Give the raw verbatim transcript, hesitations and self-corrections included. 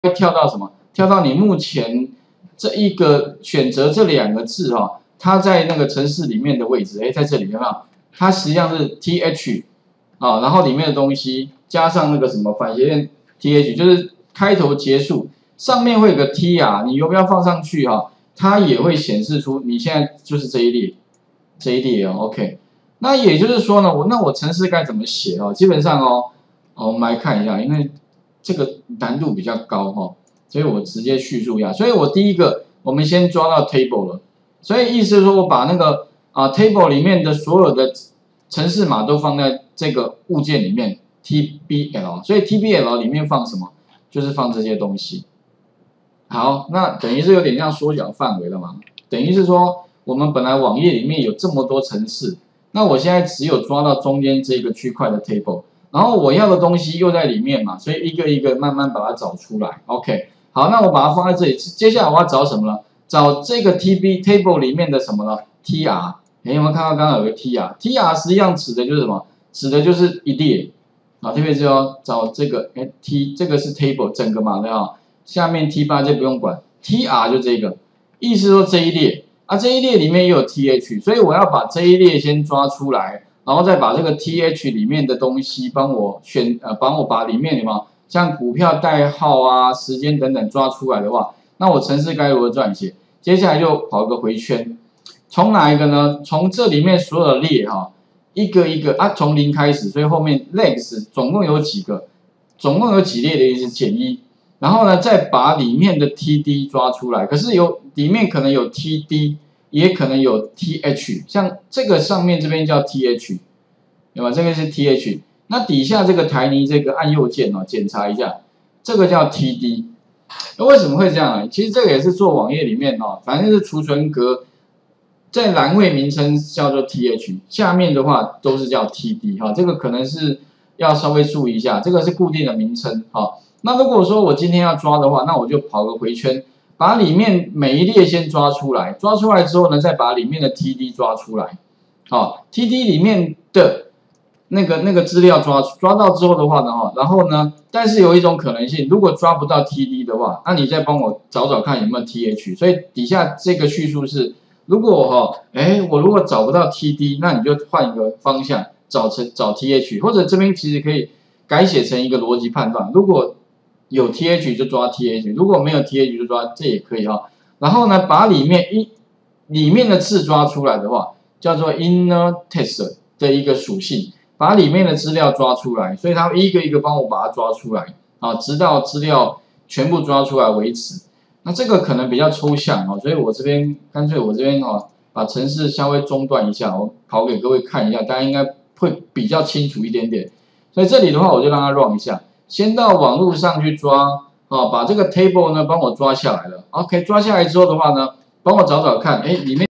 会跳到什么？跳到你目前这一个选择这两个字哈、哦，它在那个程式里面的位置，哎，在这里有没有？它实际上是 th 啊，然后里面的东西加上那个什么反斜线 th， 就是开头结束，上面会有个 t 啊，你要不要放上去哈、哦？它也会显示出你现在就是这一列，这一列哦 ，OK。那也就是说呢，我那我程式该怎么写哦？基本上哦，哦我们来看一下，因为这个难度比较高哈、哦，所以我直接叙述一下。所以我第一个，我们先抓到 table 了，所以意思是说我把那个啊 table 里面的所有的程式码都放在这个物件里面 T B L， 所以 T B L 里面放什么？就是放这些东西。好，那等于是有点像缩小范围了嘛？等于是说我们本来网页里面有这么多程式。那我现在只有抓到中间这个区块的 table， 然后我要的东西又在里面嘛，所以一个一个慢慢把它找出来。OK， 好，那我把它放在这里。接下来我要找什么呢？找这个 T B table 里面的什么呢 ？T R， 哎，有没有看到刚刚有个 T R？T R 实际上指的就是什么？指的就是一列啊，特别是要找这个哎 T， 这个是 table 整个嘛，对吧？下面 T 八 就不用管 ，T R 就这个，意思说这一列。啊，这一列里面又有 th， 所以我要把这一列先抓出来，然后再把这个 th 里面的东西帮我选，呃，帮我把里面有没有像股票代号啊、时间等等抓出来的话，那我程式该如何撰写？接下来就跑个回圈，从哪一个呢？从这里面所有的列哈、哦，一个一个啊，从零开始，所以后面 legs 总共有几个？总共有几列的意思减一。然后呢，再把里面的 T D 抓出来，可是有里面可能有 T D， 也可能有 T H， 像这个上面这边叫 T H， 对吧？这个是 T H， 那底下这个台泥这个按右键哦，检查一下，这个叫 T D。那为什么会这样呢？其实这个也是做网页里面哦，反正是储存格，在栏位名称叫做 T H， 下面的话都是叫 T D 哈、哦，这个可能是要稍微注意一下，这个是固定的名称哈。哦那如果说我今天要抓的话，那我就跑个回圈，把里面每一列先抓出来，抓出来之后呢，再把里面的 T D 抓出来，好 ，T D 里面的那个那个资料抓抓到之后的话呢，哈，然后呢，但是有一种可能性，如果抓不到 T D 的话，那你再帮我找找看有没有 T H， 所以底下这个叙述是，如果哈，哎，我如果找不到 T D， 那你就换一个方向找成找 T H， 或者这边其实可以改写成一个逻辑判断，如果有 th 就抓 th， 如果没有 th 就抓，这也可以哈。然后呢，把里面一里面的字抓出来的话，叫做 inner text 的一个属性，把里面的资料抓出来，所以它一个一个帮我把它抓出来啊，直到资料全部抓出来为止。那这个可能比较抽象哦，所以我这边干脆我这边哦，把程式稍微中断一下，我跑给各位看一下，大家应该会比较清楚一点点。所以这里的话，我就让它 run 一下。先到网络上去抓，哦，把这个 table 呢帮我抓下来了。OK， 抓下来之后的话呢，帮我找找看，哎，里面。